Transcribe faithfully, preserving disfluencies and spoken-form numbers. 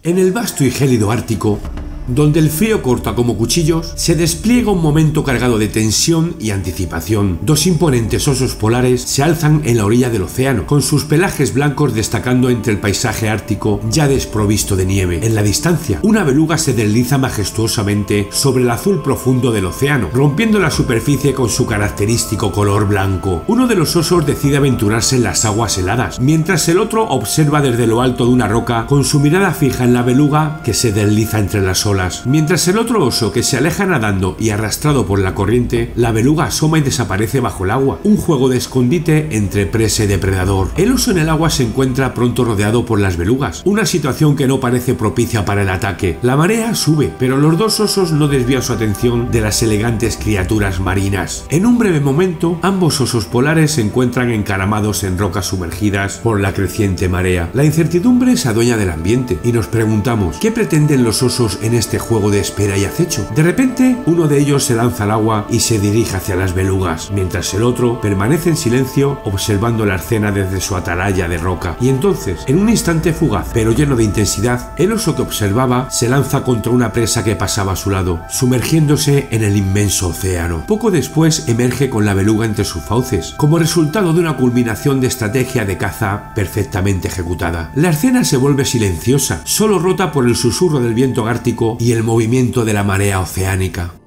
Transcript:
En el vasto y gélido Ártico, donde el frío corta como cuchillos, se despliega un momento cargado de tensión y anticipación. Dos imponentes osos polares se alzan en la orilla del océano, con sus pelajes blancos destacando entre el paisaje ártico ya desprovisto de nieve. En la distancia, una beluga se desliza majestuosamente sobre el azul profundo del océano, rompiendo la superficie con su característico color blanco. Uno de los osos decide aventurarse en las aguas heladas, mientras el otro observa desde lo alto de una roca con su mirada fija en la beluga que se desliza entre las olas. Mientras el otro oso, que se aleja nadando y arrastrado por la corriente, la beluga asoma y desaparece bajo el agua. Un juego de escondite entre presa y depredador. El oso en el agua se encuentra pronto rodeado por las belugas, una situación que no parece propicia para el ataque. La marea sube, pero los dos osos no desvían su atención de las elegantes criaturas marinas. En un breve momento, ambos osos polares se encuentran encaramados en rocas sumergidas por la creciente marea. La incertidumbre se adueña del ambiente y nos preguntamos, ¿qué pretenden los osos en este juego de espera y acecho? De repente, uno de ellos se lanza al agua y se dirige hacia las belugas, mientras el otro permanece en silencio observando la escena desde su atalaya de roca. Y entonces, en un instante fugaz pero lleno de intensidad, el oso que observaba se lanza contra una presa que pasaba a su lado, sumergiéndose en el inmenso océano. Poco después emerge con la beluga entre sus fauces, como resultado de una culminación de estrategia de caza perfectamente ejecutada. La escena se vuelve silenciosa, solo rota por el susurro del viento ártico y el movimiento de la marea oceánica.